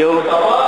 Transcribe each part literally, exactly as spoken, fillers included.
요.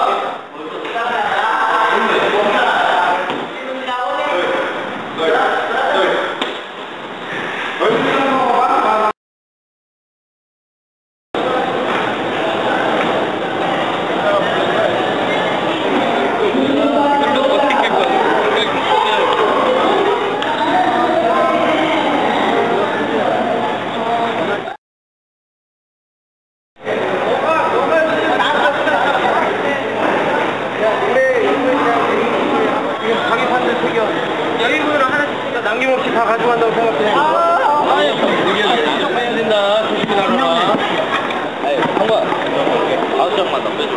남김없이 다 가져간다고 생각해. 아, 아니, 이게 해야 된다. 조심히 나가라. 아니, 한번 아홉 장만 더 빼줘.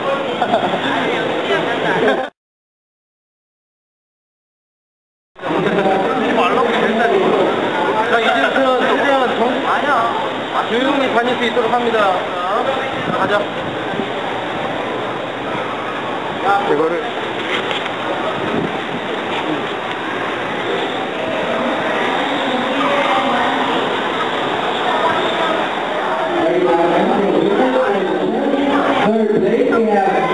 그러지 말라고 그랬다니. 자, 이제부터는 조금은 정 아니야. 조용히 다닐 수 있도록 합니다. 자, 가자. 이거를. Third place we have